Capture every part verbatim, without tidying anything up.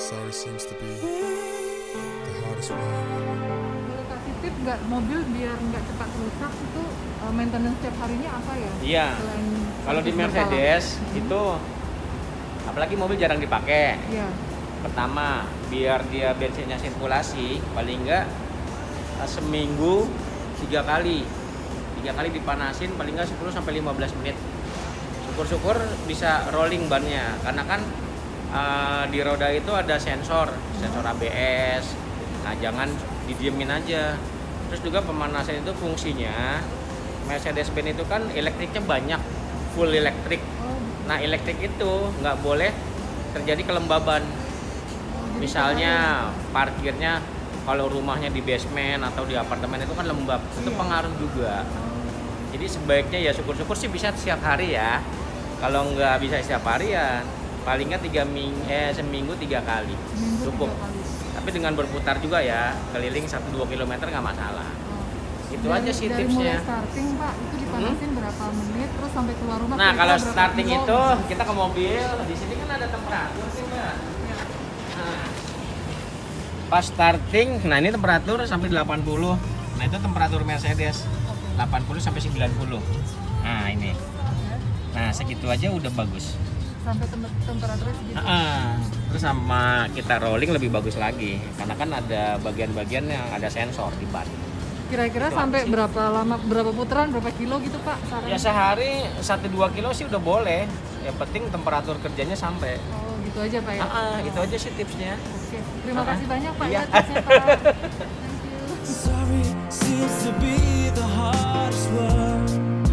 Sorry seems to be the hardest one. Boleh kasih tip nggak mobil biar nggak cepat rusak itu uh, maintenance setiap harinya apa ya? Iya. Kalau di Mercedes hmm. itu apalagi mobil jarang dipakai. Iya. Pertama, biar dia bensinnya sirkulasi paling enggak seminggu tiga kali. Tiga kali dipanasin paling enggak sepuluh sampai lima belas menit. Syukur-syukur bisa rolling bannya karena kan uh, di roda itu ada sensor, sensor A B S. Nah, jangan didiemin aja. Terus juga pemanasan itu fungsinya Mercedes-Benz itu kan elektriknya banyak, full elektrik. Nah, elektrik itu nggak boleh terjadi kelembaban. Misalnya parkirnya kalau rumahnya di basement atau di apartemen itu kan lembab, itu pengaruh juga. Jadi sebaiknya ya syukur-syukur sih bisa setiap hari ya. Kalau nggak bisa setiap hari ya paling nggak tiga minggu eh seminggu tiga kali Seminggu cukup. tiga kali. Tapi dengan berputar juga ya, keliling satu dua kilometer nggak masalah. Oh. Itu dari, aja sih dari tipsnya. Mulai starting Pak, itu dipanasin hmm? berapa menit terus sampai keluar rumah? Nah, kalau berapa starting kilo? itu kita ke mobil, di sini kan ada temperatur sih Mbak. Nah, pas starting, nah ini temperatur sampai delapan puluh. Nah, itu temperatur Mercedes. delapan puluh sampai sembilan puluh. Nah, ini. Nah, segitu aja udah bagus. Sampai tem temperaturnya segitu. Nah, terus sama kita rolling lebih bagus lagi. Karena kan ada bagian-bagian yang ada sensor di ban. Kira-kira sampai berapa lama, berapa putaran, berapa kilo gitu Pak? Saran? Ya sehari satu dua kilo sih udah boleh. Yang penting temperatur kerjanya sampai. Oh, gitu aja Pak ya? Ah, ah, itu aja sih tipsnya. Oke, terima Ah, kasih banyak Pak iya. ya tipsnya Pak. Thank you. Sorry seems to be the hardest word.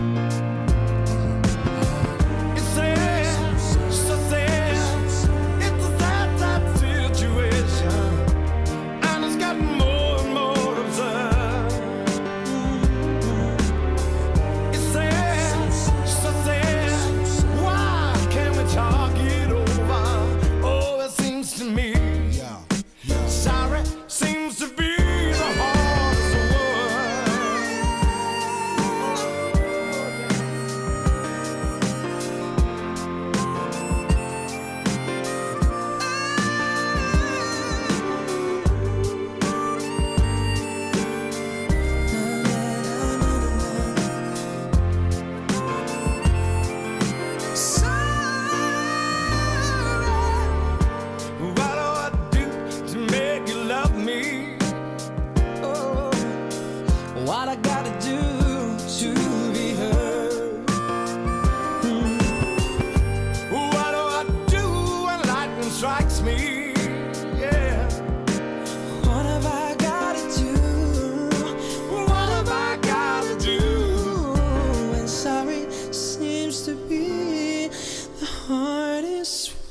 It says, so says, it's a sad, sad situation, and it's gotten more and more absurd. It says, so says, why can't we talk it over? Oh, it seems to me, sorry seems to be the hardest word. What do I do to make you love me? Oh, what I gotta do to be heard? Hmm. What do I do when lightning strikes me? Yeah. What have I gotta do? What have I gotta do? And sorry seems to be the hardest